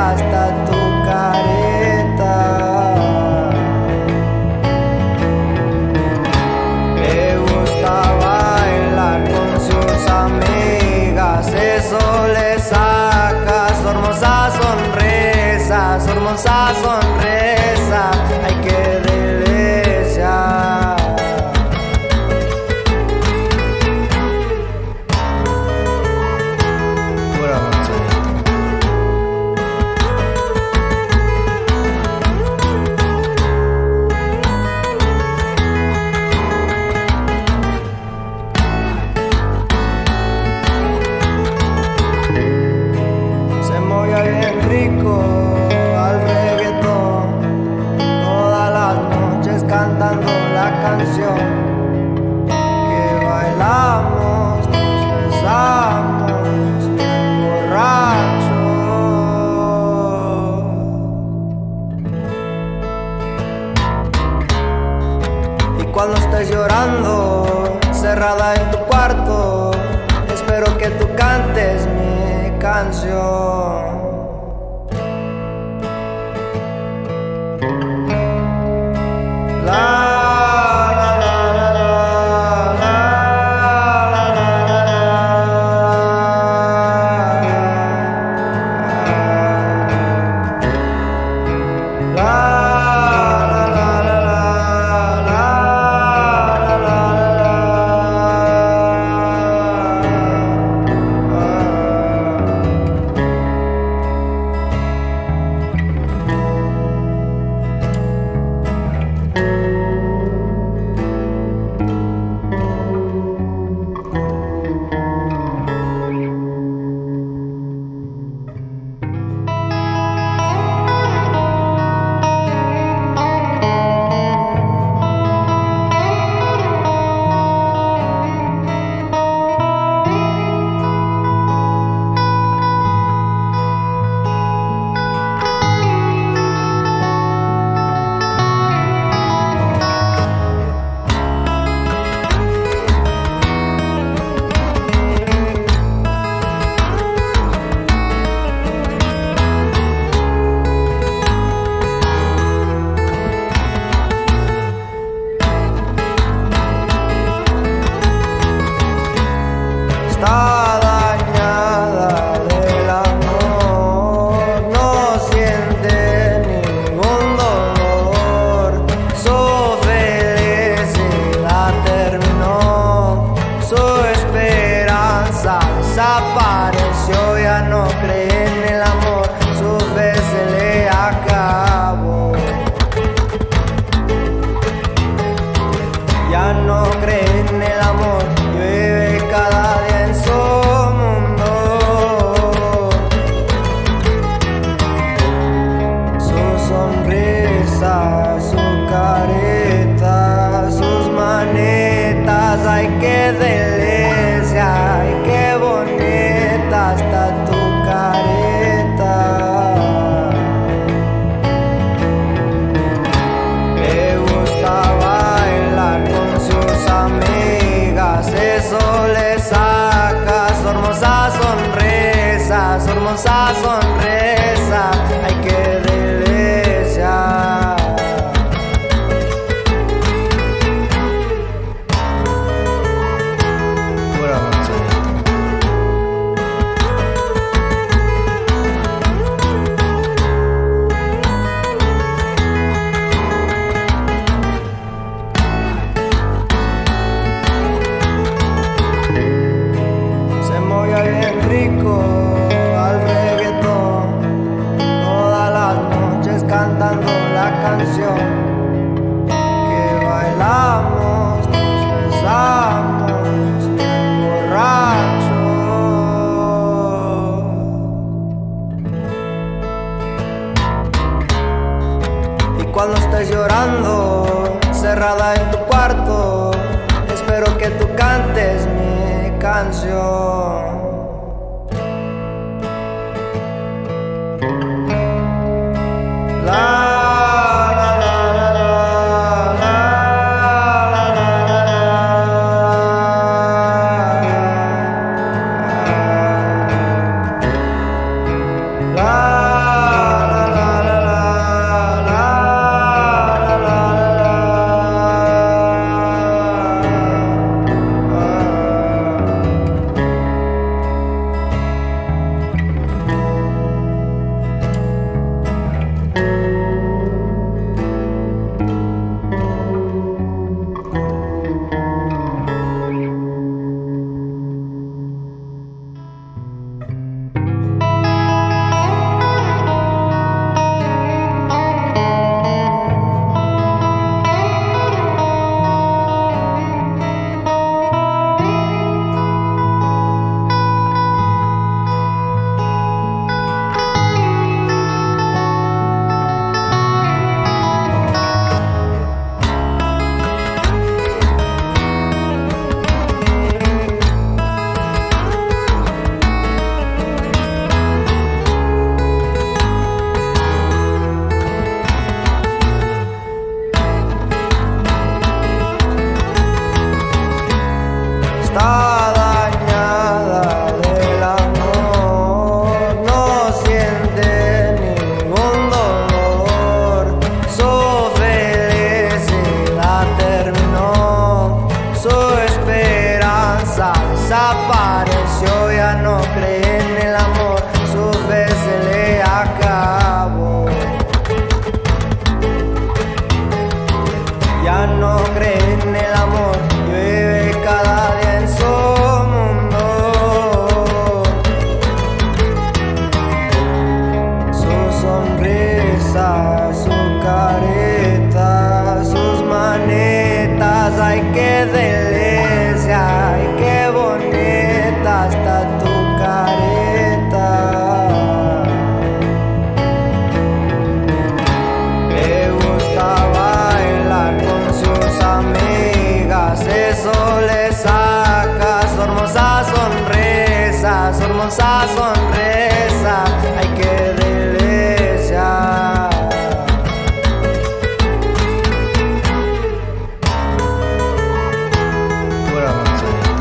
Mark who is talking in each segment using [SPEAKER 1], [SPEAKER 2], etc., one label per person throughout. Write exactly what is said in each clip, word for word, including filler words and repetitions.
[SPEAKER 1] hasta tu careta. Le gusta bailar con sus amigas, eso le saca su hermosa sonrisa, su hermosa sonrisa. Ay, qué delicia. Bien rico al reggaetón, todas las noches cantando la canción que bailamos, nos besamos borrachos. Y cuando estés llorando, cerrada en tu cuarto, espero que tú cantes mi canción. Está dañada del amor, no siente ningún dolor. Su felicidad terminó, su esperanza desapareció. Ya no cree en el amor, su fe se le acabó. Ya no cree en el amor, vive cada día en su mundo. Su sonrisa, su careta, sus manitas, ay, qué delicia, ay, qué bonita está tu careta. Le gusta bailar con sus amigas, eso le saca su hermosa sonrisa, su hermosa sonrisa. Ay, qué delicia. Bien rico al reggaetón, todas las noches cantando la canción que bailamos, nos besamos borrachos. Y cuando estés llorando, cerrada en tu cuarto, espero que tú cantes mi canción. La sonrisa, su careta, sus manetas. Ay, qué delicia, ay, qué bonita está tu careta. Le gusta bailar con sus amigas, eso le saca su hermosa sonrisa, su hermosa sonrisa. Ay, qué delicia. Pura manzanita.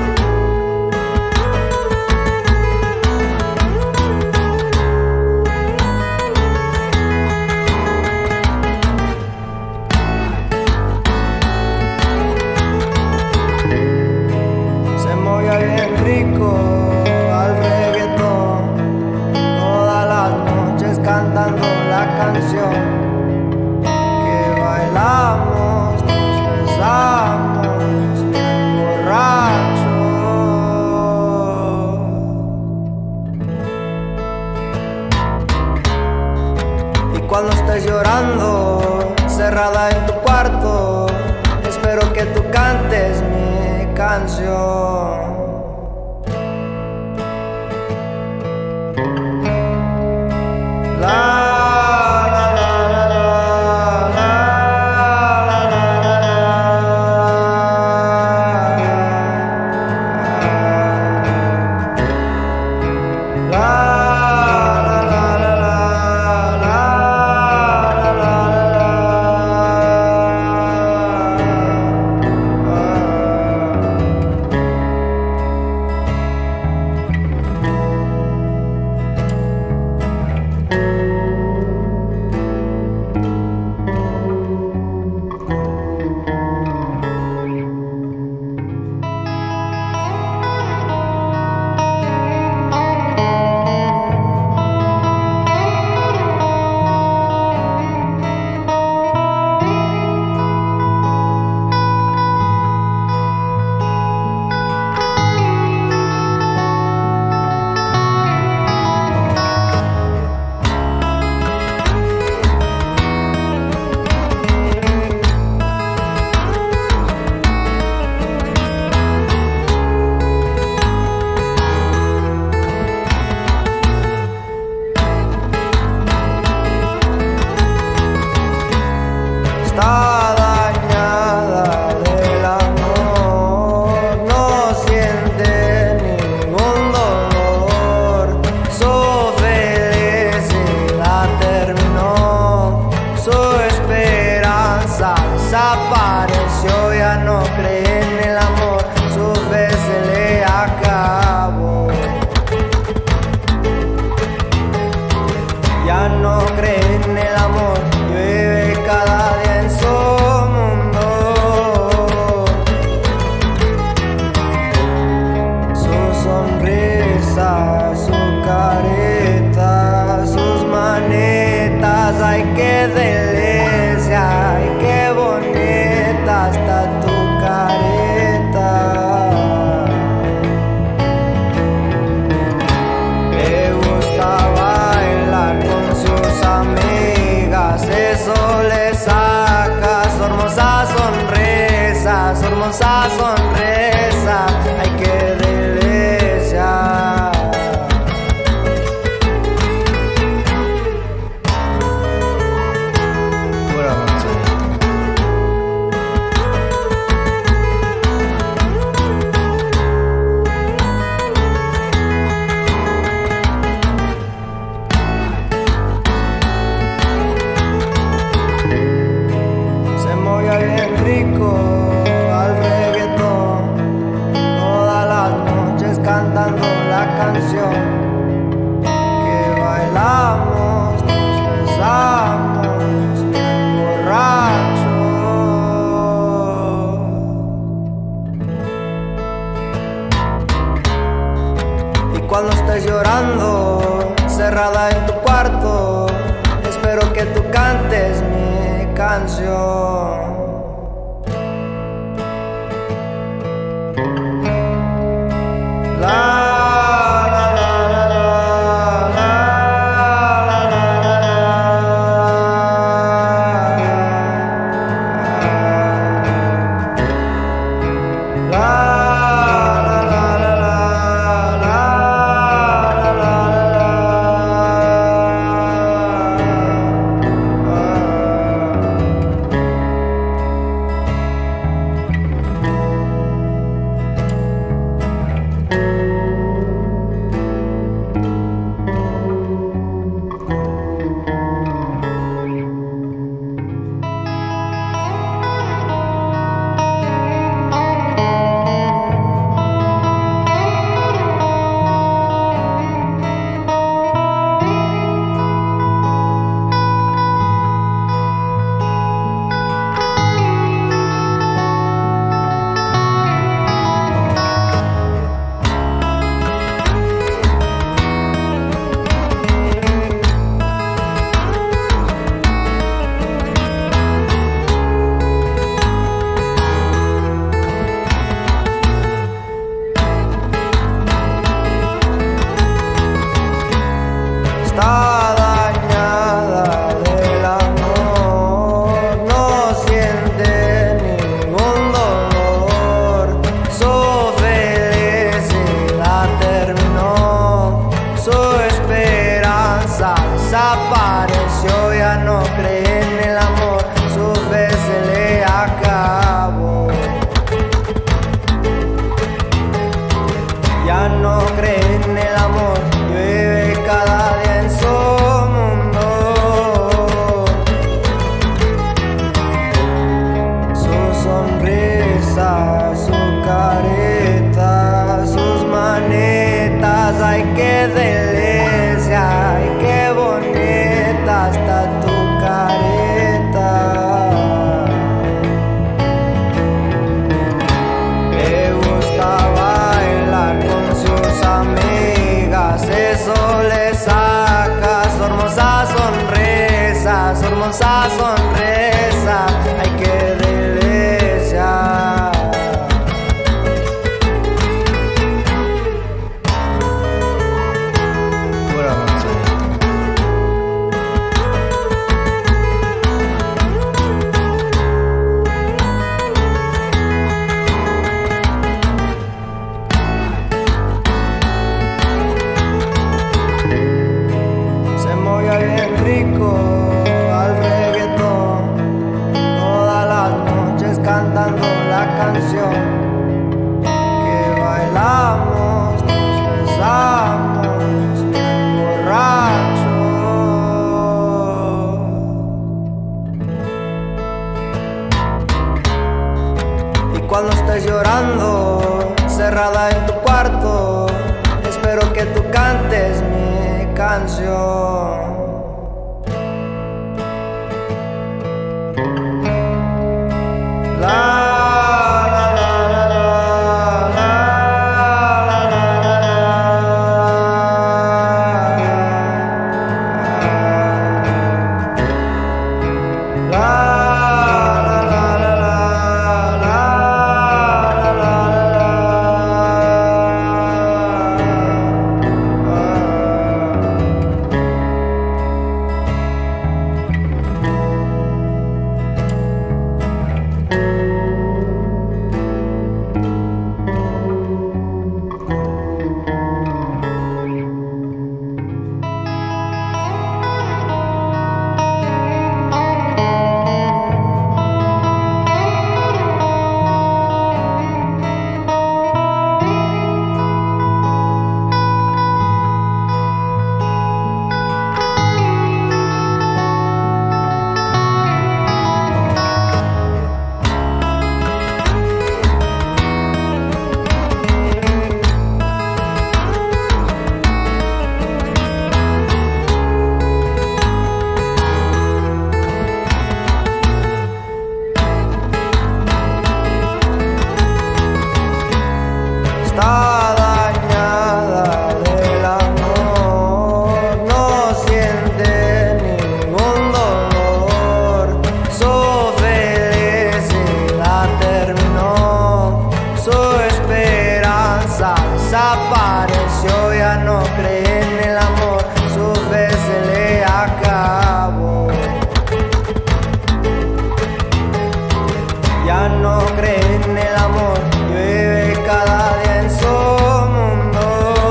[SPEAKER 1] Se movía bien rico al reggaetón, todas las noches cantando la canción que bailamos, nos besamos bien borrachos. Y cuando estés llorando, cerrada en tu cuarto, espero que tú cantes mi canción. La está dañada del amor, no siente ningún dolor. Su felicidad terminó, su esperanza desapareció. Ya no cree en el amor, su fe se le acabó. Ya no cree en el amor, vive cada día en su mundo. Su sonrisa, su careta, sus manetas. Ay, qué delicia, ay, qué bonita está tu careta. Le gusta bailar con sus amigas, eso le saca su hermosa sonrisa, su hermosa sonrisa. Ay, qué delicia. Pura manzanita. Se movía bien rico al reggaetón, todas las noches cantando la canción que bailamos, nos besamos bien borrachos. Y cuando estés llorando, cerrada en tu cuarto, espero que tú cantes mi canción. La la la la la la la la la. hermosa sonrisa, ay qué delicia.
[SPEAKER 2] Buenas noches.
[SPEAKER 1] Se movía bien rico al reggaetón, todas las noches cantando la canción que bailamos, nos besamos bien borrachos. Y cuando estés llorando, cerrada en tu cuarto, espero que tú cantes mi canción. La, la, la, la, la, la, la, la, la, la, la, la, está dañada del amor, no siente ningún dolor, su felicidad terminó, su esperanza desapareció, ya no cree en el amor, su fe se le acabó, ya no cree en el amor, vive cada día en su mundo,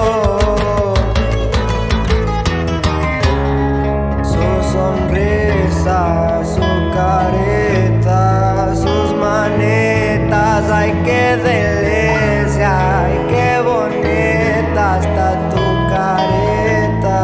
[SPEAKER 1] su sonrisa, su careta, sus manitas, ay qué delicia, ay qué bonita está tu careta.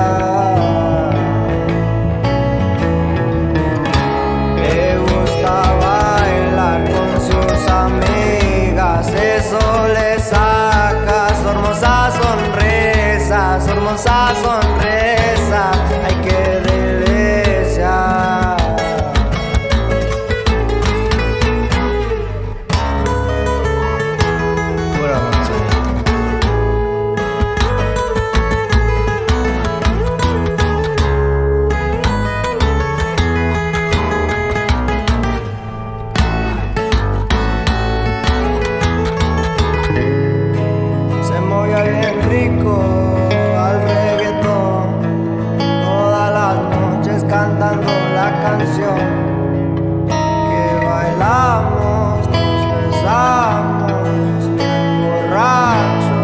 [SPEAKER 1] Le gusta bailar con sus amigas, eso le saca su hermosa sonrisa, su hermosa sonrisa, ay qué delicia.
[SPEAKER 2] Buenas noches.
[SPEAKER 1] Se movía bien rico al reggaetón, todas las noches cantando la canción que bailamos, nos besamos bien borrachos.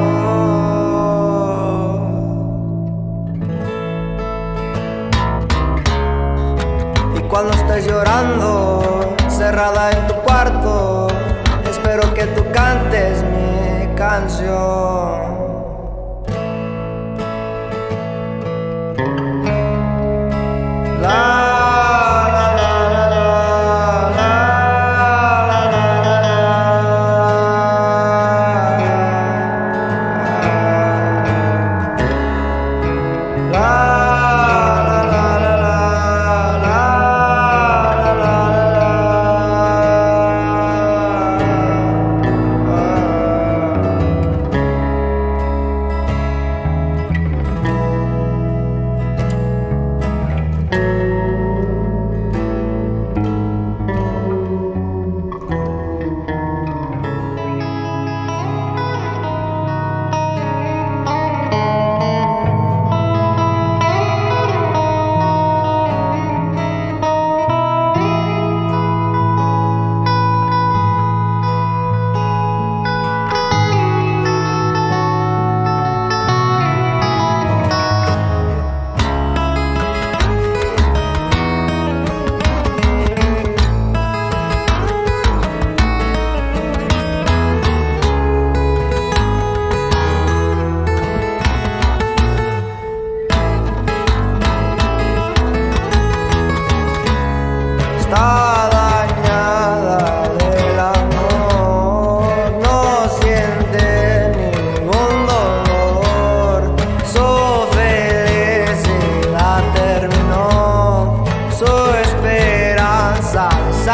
[SPEAKER 1] Y cuando estés llorando, cerrada en tu cuarto, espero que tú cantes mi canción. La,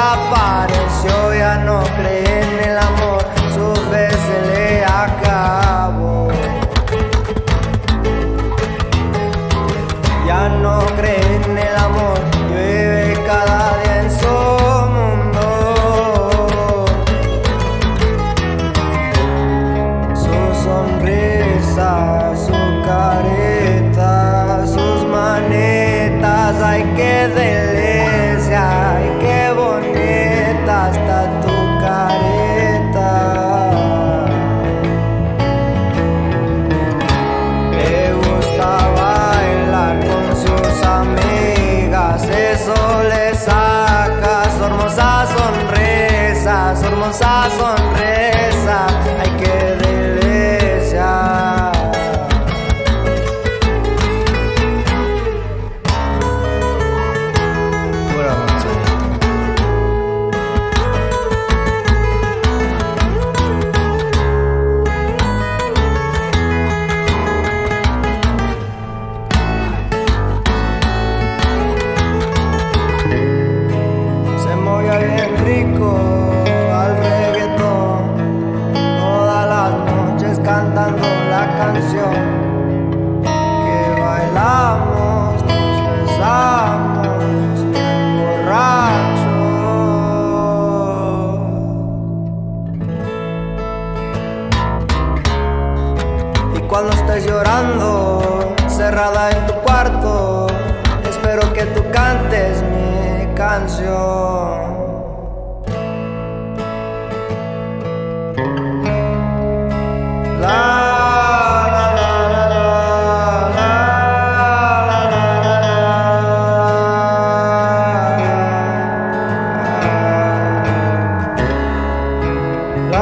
[SPEAKER 1] desapareció, ya no cree en el amor, su fe se le acabó. Ya no cree en el amor, vive cada día en su mundo. Su sonrisa, su careta, sus manitas, ay qué delicia, ay qué bonita está tu careta. Le gusta bailar con sus amigas, eso le saca su hermosa sonrisa, su hermosa sonrisa, ay qué delicia.
[SPEAKER 2] Buenas noches.
[SPEAKER 1] Se movía bien rico al reggaetón, todas las noches cantando la canción que bailamos, nos besamos bien borrachos. Y cuando estés llorando, cerrada en tu cuarto, espero que tú cantes mi canción. La la la la la la la la la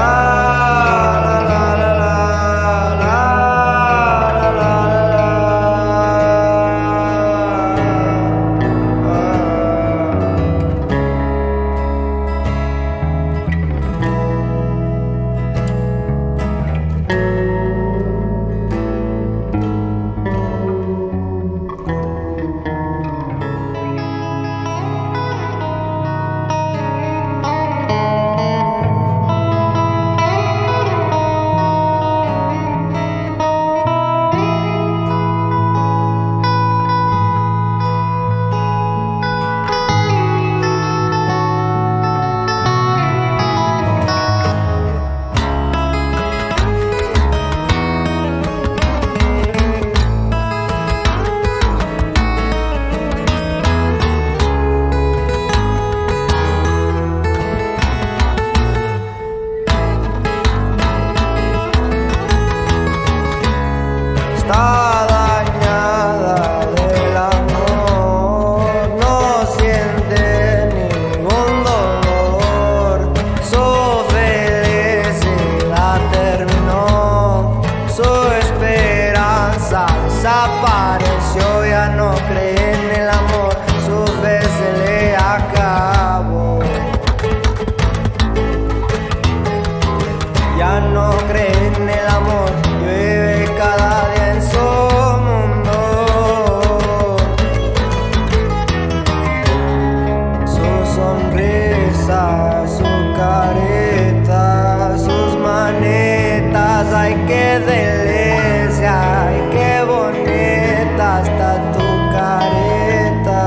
[SPEAKER 1] está dañada del amor, no siente ningún dolor, su felicidad terminó, su esperanza desapareció, ya no cree en el amor, su fe se le acabó. Ya no cree en el amor, vive cada día en su mundo. Su sonrisa, su careta, sus manitas, ay qué delicia, ay qué bonita está tu careta.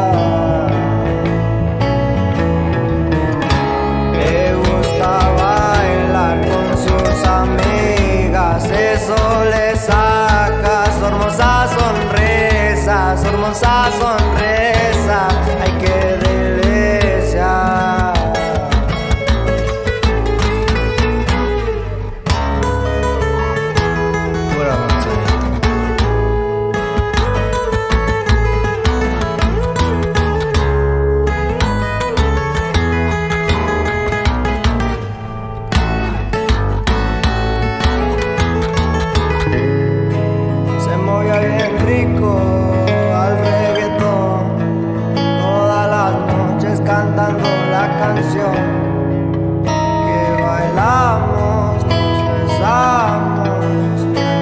[SPEAKER 1] Le gusta bailar con sus amigas, eso le saca su hermosa sonrisa, su hermosa sonrisa, ay qué delicia.
[SPEAKER 2] Buenas noches.
[SPEAKER 1] Se movía bien rico al reggaetón, todas las noches cantando la canción que bailamos, nos besamos bien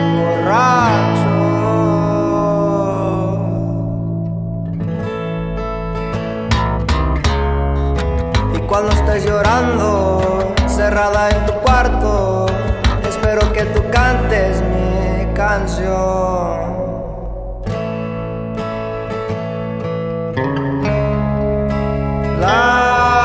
[SPEAKER 1] borrachos. cuando estés llorando, cerrada en tu cuarto, espero que tú cantes mi canción. La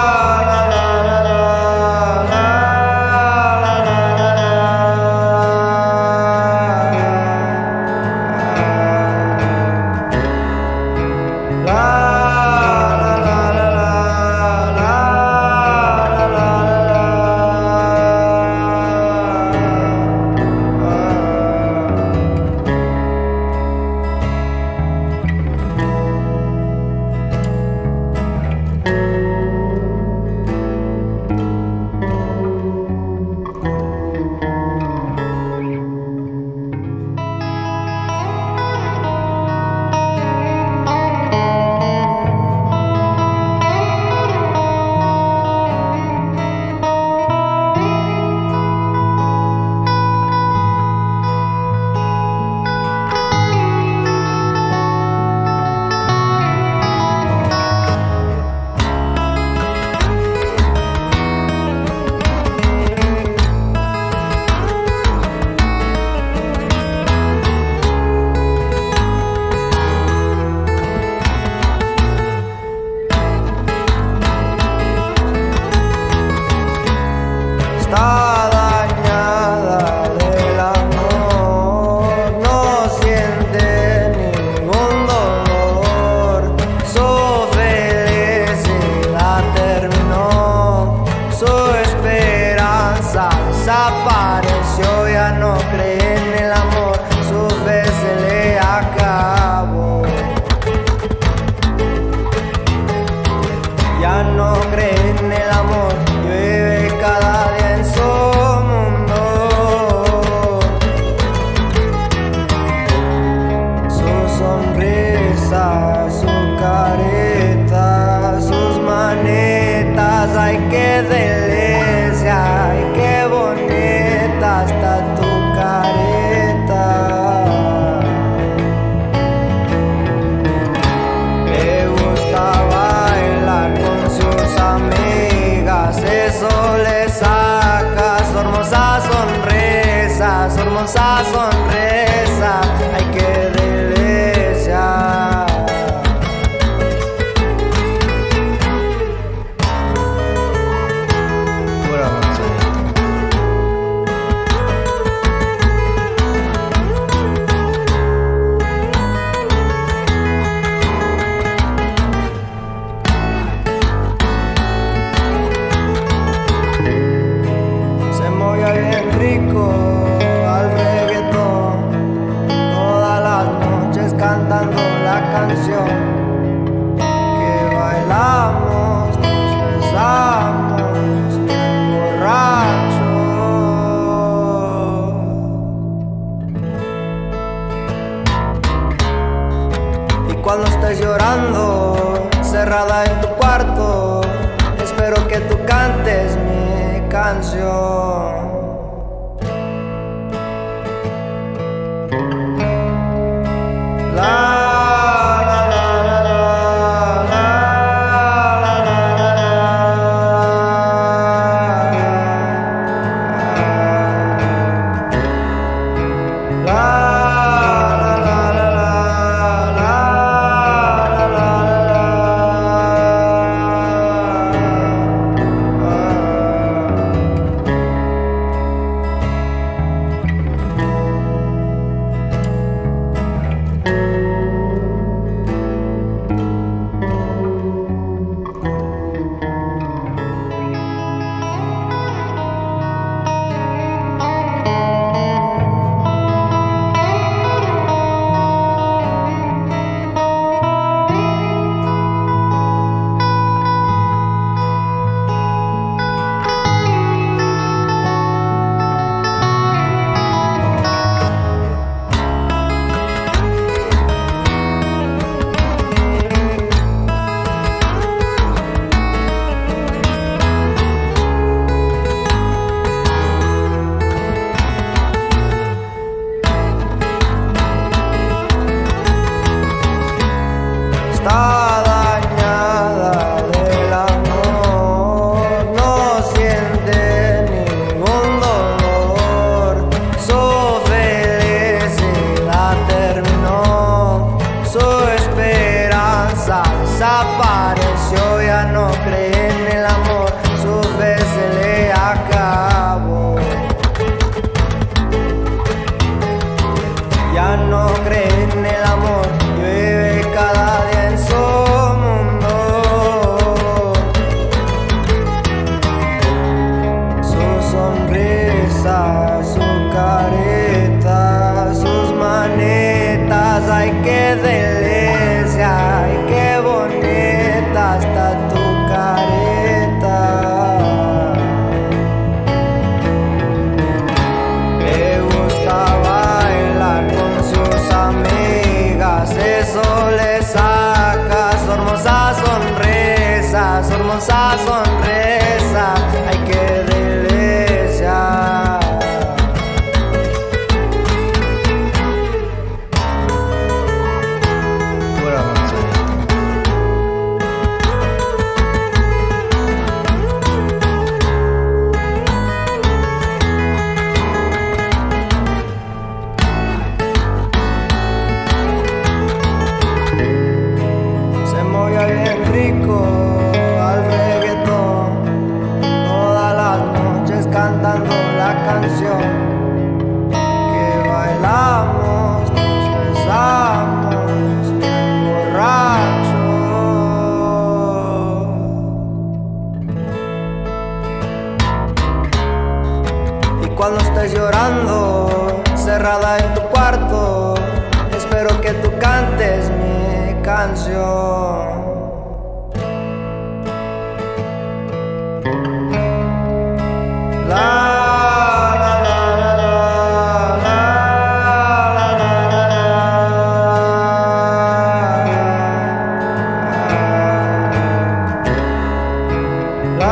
[SPEAKER 1] está dañada del amor, no siente ningún dolor, su felicidad terminó, su esperanza desapareció, ya no cree en el amor, su fe se le acabó, ya no cree en el amor, vive cada día en su mundo, su sonrisa, su careta, sus manitas, ay qué delicia, ay qué bonita está tu careta. Le gusta bailar con sus amigas, eso le saca su hermosa sonrisa, su hermosa sonrisa, ay qué delicia.
[SPEAKER 2] Buenas noches.
[SPEAKER 1] Se movía bien rico al reggaetón, todas las noches cantando la canción que bailamos, nos besamos, bien borrachos. Y cuando estés llorando, cerrada en tu cuarto, espero que tú cantes mi canción. La ya no cree en el amor, su fe se le acabó. Ya no cree en el amor, vive cada día en su mundo. Su sonrisa, su careta, sus manitas, ay qué delicia, ay qué bonita está tu careta. Le gusta bailar con sus amigas, eso le saca su hermosa sonrisa, su hermosa sonrisa, ay qué delicia.
[SPEAKER 2] Buenas noches.
[SPEAKER 1] Se movía bien rico al reggaetón, todas las noches cantando la canción que bailamos, nos besamos bien borrachos. Y cuando estés llorando, cerrada en tu cuarto, espero que tú cantes mi canción. La la la la la la la la la la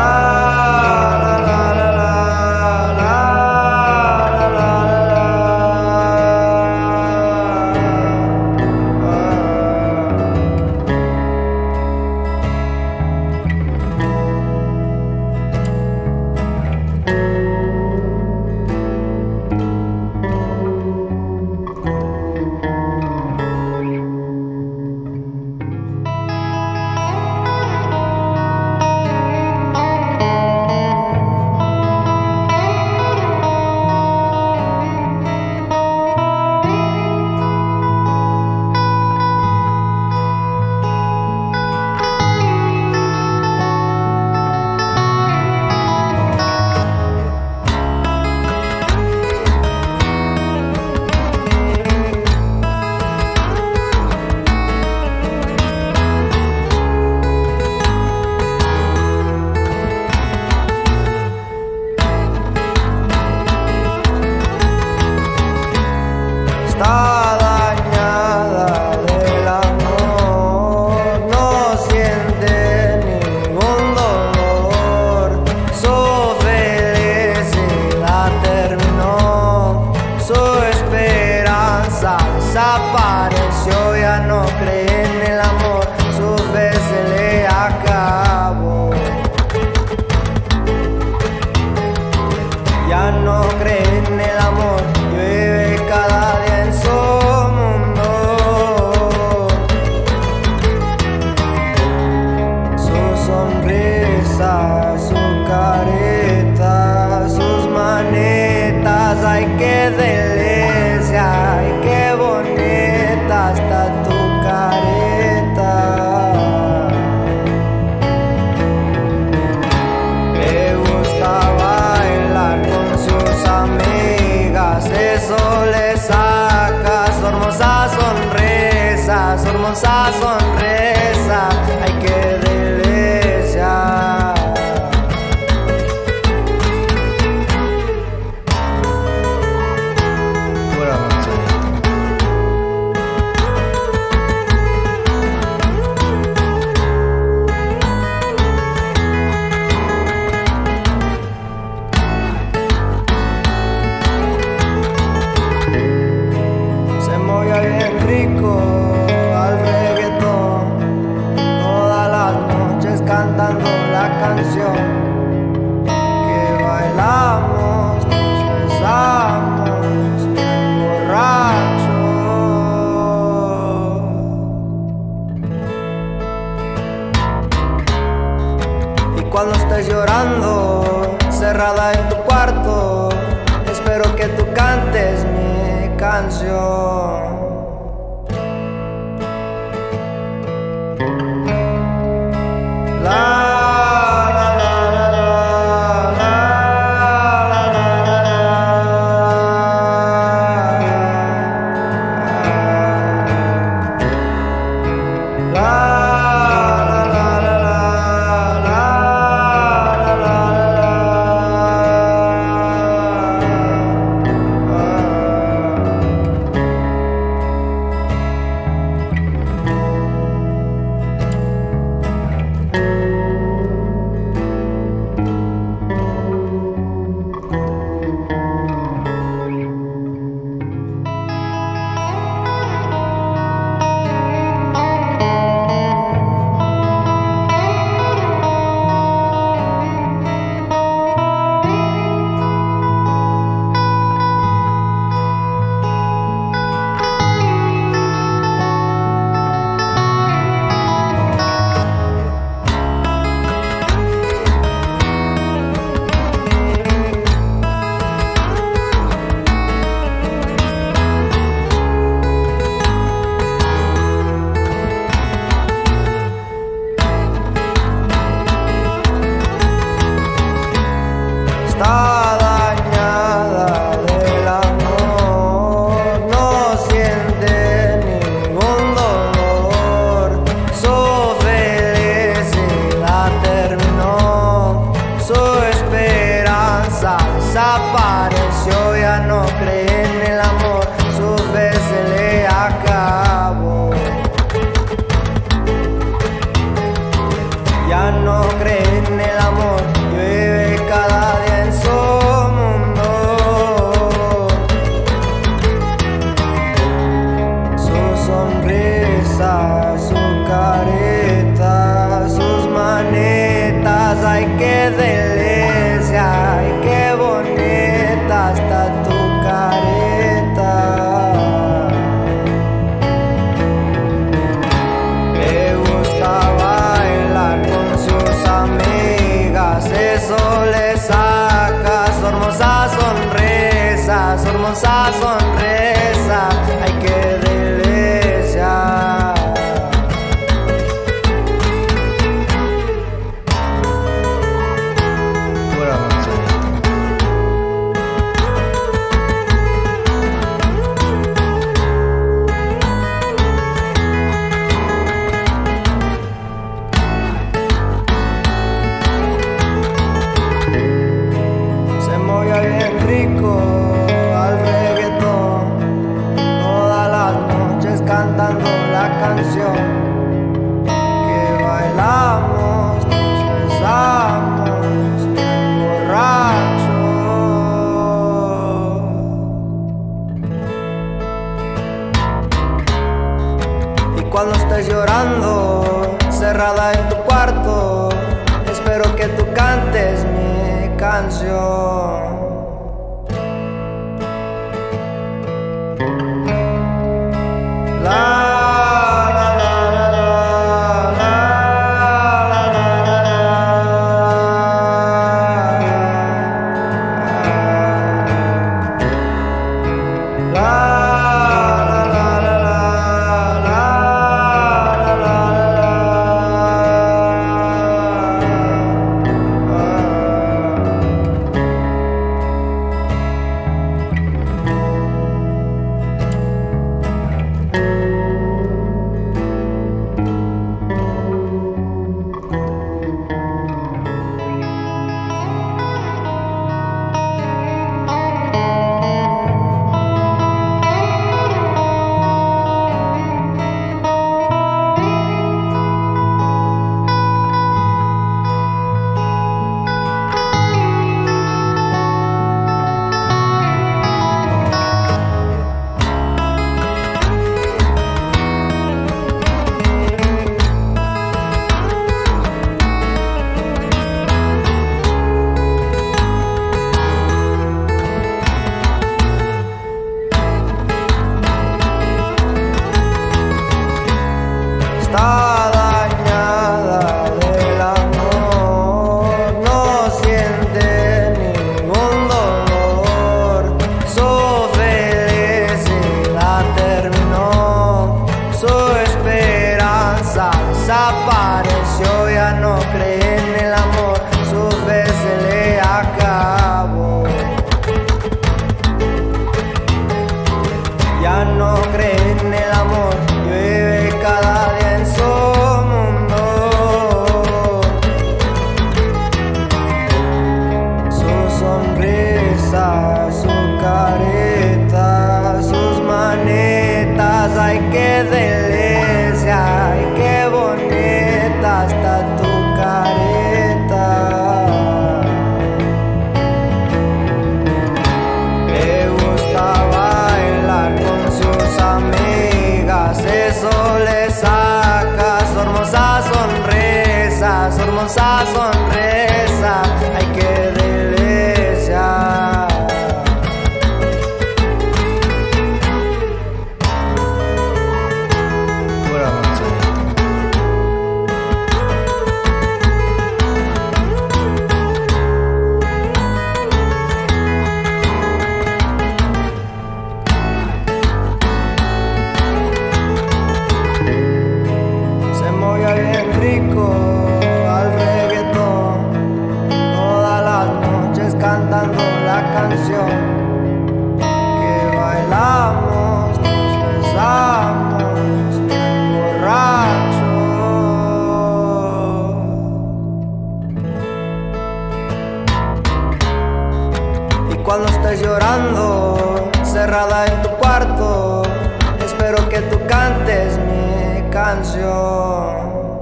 [SPEAKER 1] está dañada del amor, no siente ningún dolor, su felicidad terminó, su esperanza desapareció, ya no cree en el amor, su fe se le acabó. Ya no cree en el amor, vive cada día en su mundo. Su sonrisa, su careta, sus manitas, ay qué delicia, ay qué bonita está tu careta. Le gusta bailar con sus amigas, eso le saca su hermosa sonrisa, su hermosa sonrisa, ay qué delicia. cuando estés llorando, cerrada en tu cuarto, espero que tú cantes mi canción. La está dañada del amor, no siente ningún dolor, su felicidad terminó, su esperanza desapareció, ya no cree en el amor, su fe se le acabó, ya no cree en el amor, vive cada día en su mundo, su sonrisa, su careta, sus manitas, ay qué delicia, ay qué bonita está tu careta. Le gusta bailar con sus amigas, eso le saca su hermosa sonrisa, su hermosa sonrisa, ay qué delicia.
[SPEAKER 2] Buenas noches.
[SPEAKER 1] Se movía bien rico al reggaetón, todas las noches cantando la canción que bailamos, nos besamos, bien borrachos. Y cuando estés llorando, cerrada en tu cuarto, espero que tú cantes mi canción. La hermosa sonrisa, ay qué delicia.
[SPEAKER 2] Buenas noches.
[SPEAKER 1] Bien rico al reggaetón, todas las noches cantando la canción que bailamos, nos besamos bien borrachos. Y cuando estés llorando, cerrada en tu cuarto, espero que tú cantes mi canción.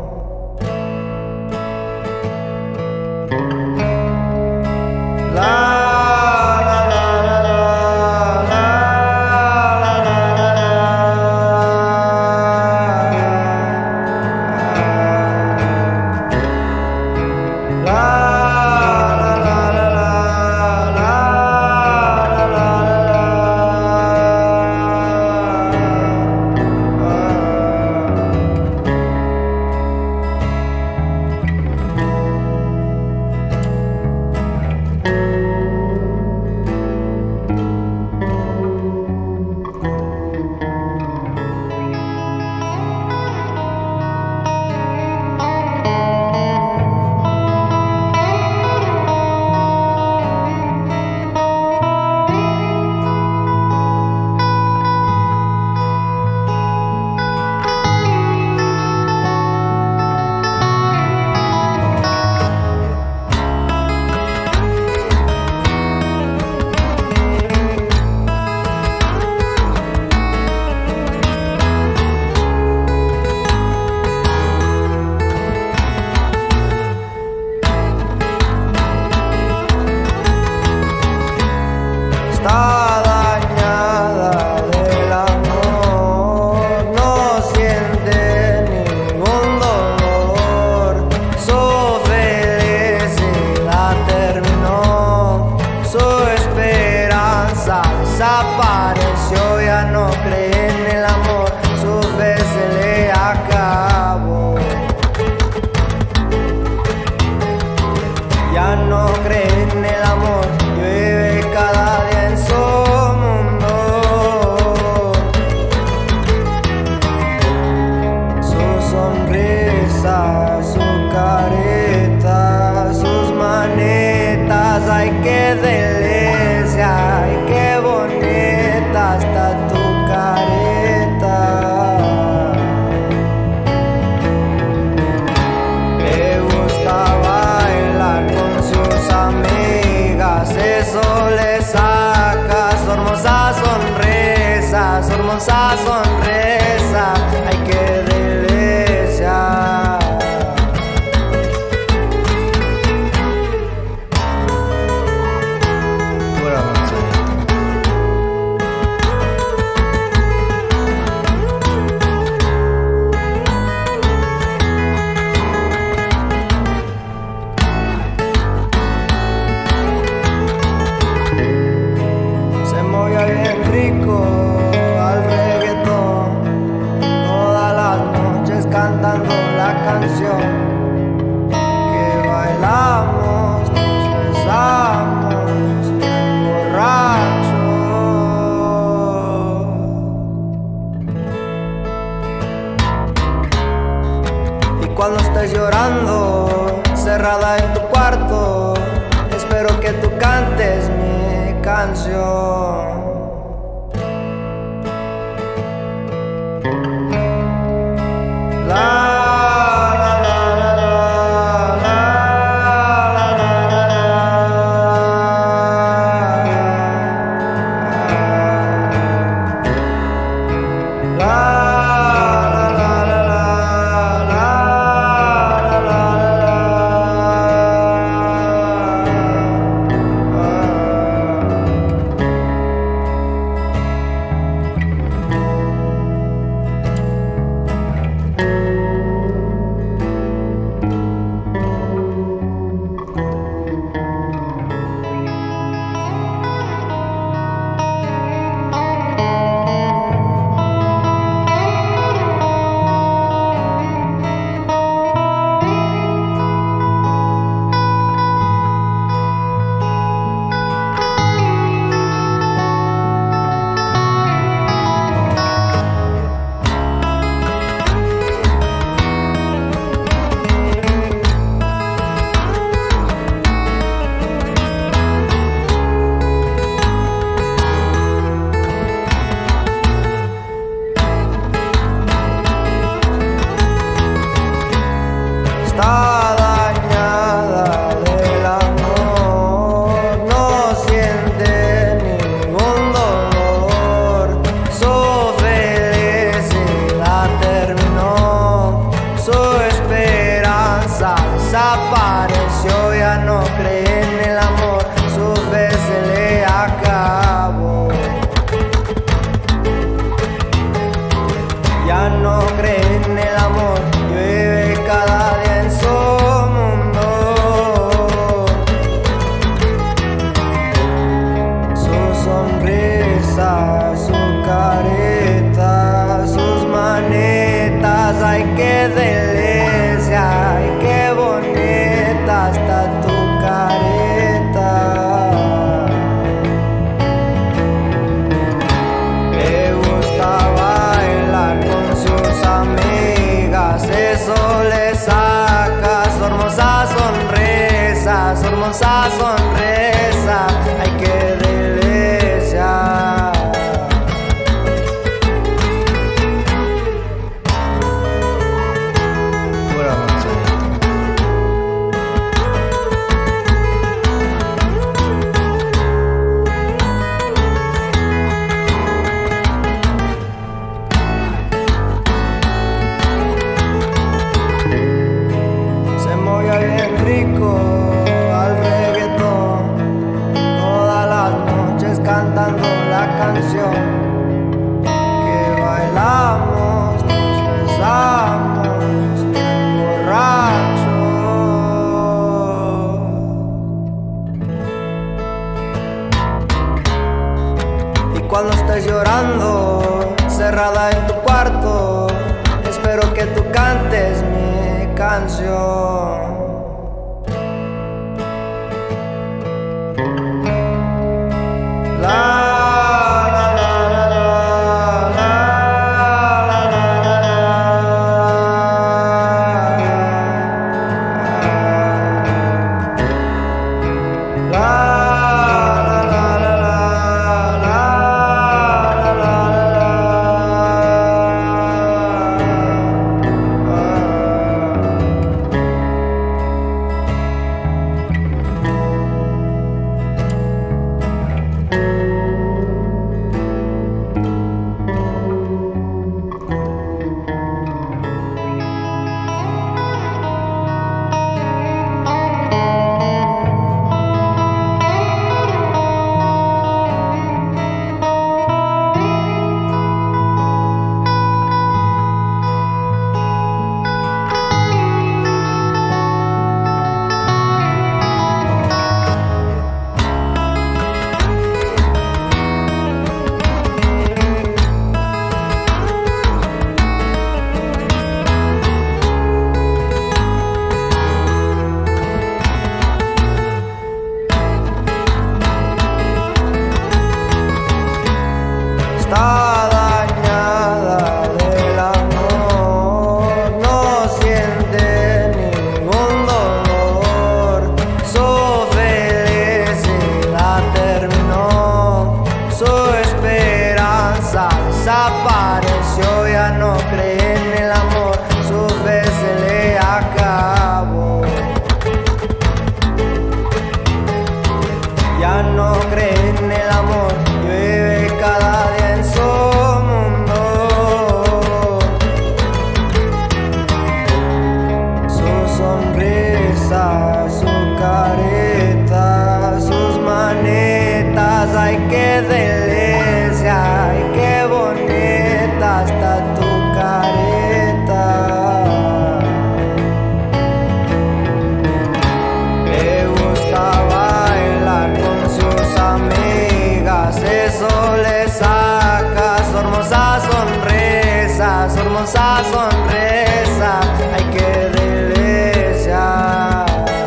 [SPEAKER 1] La la la la la la la la está dañada del amor, no siente ningún dolor, su felicidad terminó, su esperanza desapareció, ya no cree en el amor, su fe se le acabó, ya no cree en el amor, vive cada día en su mundo. Su sonrisa, su carita, sus manitas, ay qué delicia, ay qué bonita está tu carita. Le gusta bailar con sus amigas, eso le saca su hermosa sonrisa, su hermosa sonrisa, ay qué delicia.
[SPEAKER 2] Buenas noches.
[SPEAKER 1] Se movía bien rico al reggaetón, todas las noches cantando la canción que bailamos, nos besamos bien borrachos. Y cuando estés llorando, cerrada en tu cuarto, espero que tú cantes mi canción. La desapareció, ya no cree en el amor, su fe se le acabó. Ya no cree en el amor, vive cada día en su mundo. Su sonrisa, su careta, sus manitas, ay qué delicia, ay qué bonita está tu careta. Le gusta bailar con sus amigas, eso le saca su hermosa sonrisa, su hermosa sonrisa, ay qué delicia.
[SPEAKER 2] Buenas noches.
[SPEAKER 1] Se movía bien rico al reggaetón, todas las noches cantando la canción que bailamos, nos besamos, bien borrachos. Y cuando estés llorando, cerrada en tu cuarto, espero que tú cantes mi canción. La está dañada del amor, no siente ningún dolor, su felicidad terminó, su esperanza desapareció, ya no cree en el amor, su fe se le acabó. Ya no cree en el amor, vive cada día en su mundo. Su sonrisa, su careta, sus manitas, ay qué delicia, ay qué bonita está tu careta. Le gusta bailar con sus amigas, eso le saca su hermosa sonrisa, su hermosa sonrisa, ay qué delicia.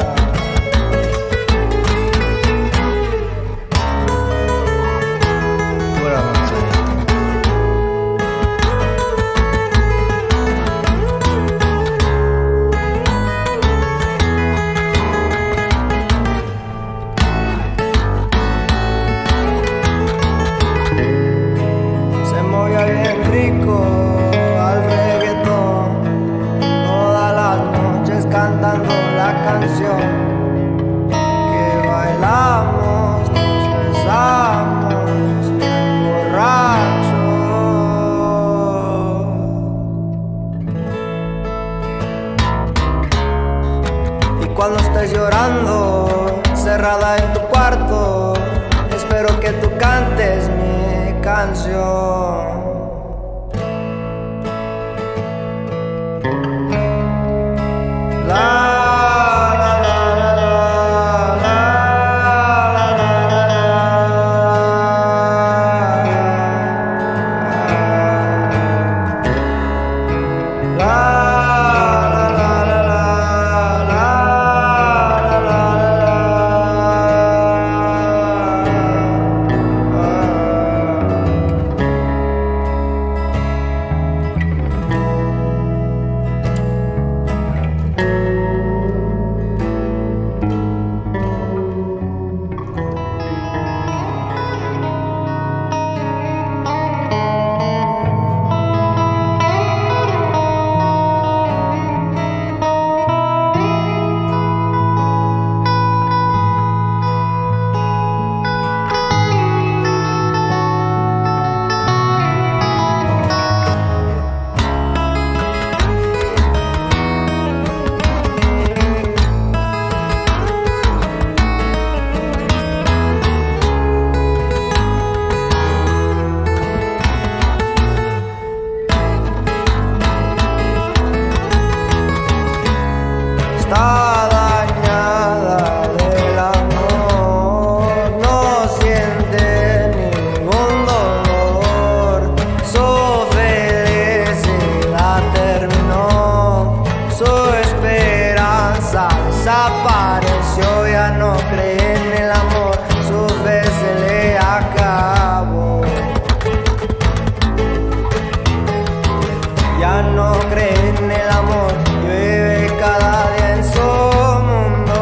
[SPEAKER 2] Buenas noches.
[SPEAKER 1] Se movía bien rico al reggaetón, todas las noches cantando la canción que bailamos, nos besamos, bien borrachos. cuando estés llorando, cerrada en tu cuarto, espero que tú cantes mi canción. La está dañada del amor, no siente ningún dolor, su felicidad terminó, su esperanza desapareció, ya no cree en el amor, su fe se le acabó, ya no cree en el amor, vive cada día en su mundo,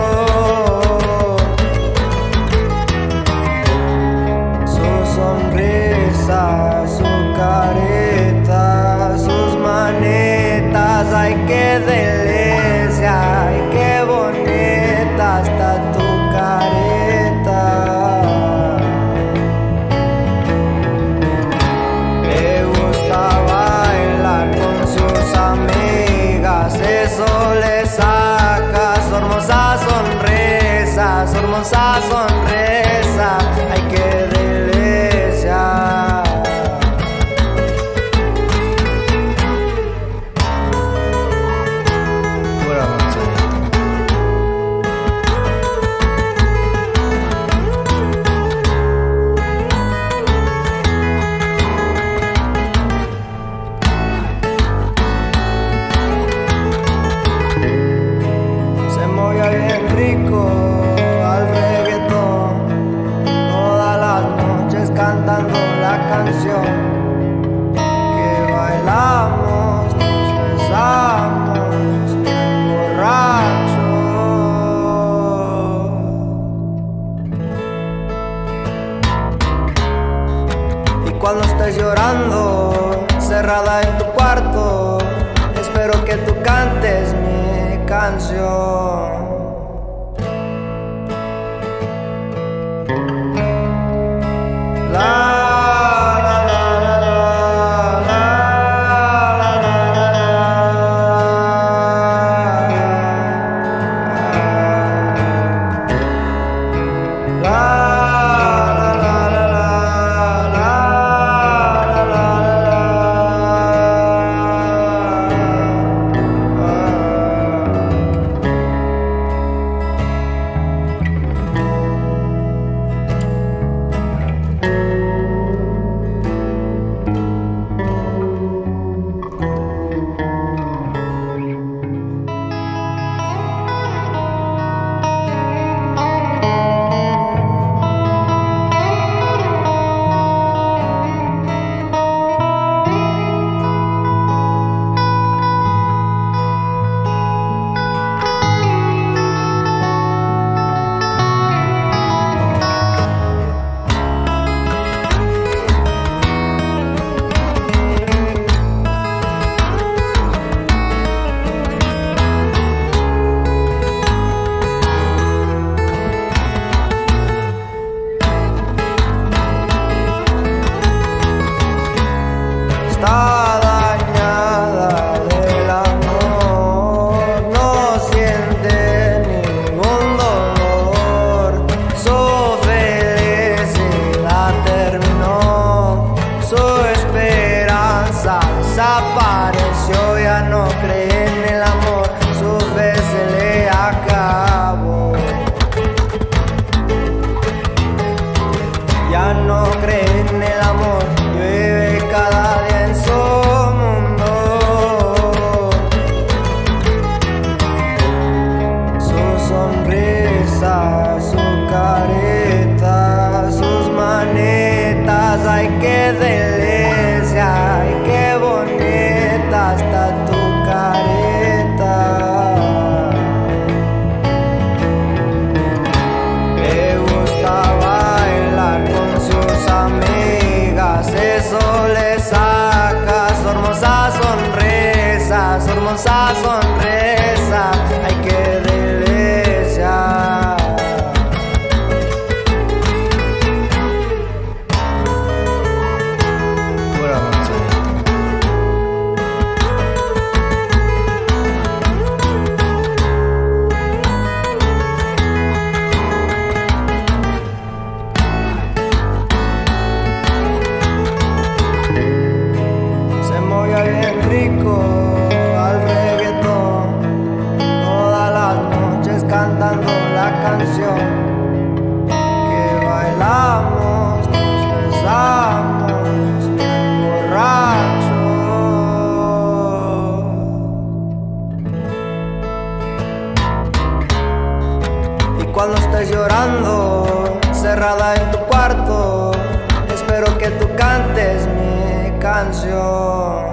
[SPEAKER 1] su sonrisa, su careta, sus manitas, ay qué delicia, ay qué bonita está tu careta. Le gusta bailar con sus amigas, eso le saca su hermosa sonrisa, su hermosa sonrisa, ay qué delicia.
[SPEAKER 2] Buenas noches.
[SPEAKER 1] Se movía bien rico al reggaetón, todas las noches cantando la canción que bailamos, nos besamos, bien borrachos. Y cuando estés llorando, cerrada en tu cuarto, espero que tú cantes mi canción. La sonrisa, su careta, sus manitas. Ay, qué delicia, ay, qué bonita está tu careta. Le gusta bailar con sus amigas, eso le saca su hermosa sonrisa, su hermosa sonrisa. Ay, qué delicia.
[SPEAKER 2] Buenas noches.
[SPEAKER 1] Se movía bien rico al reggaetón, todas las noches cantando la canción que bailamos, nos besamos bien borrachos. Y cuando estés llorando, cerrada en tu cuarto, espero que tú cantes mi canción.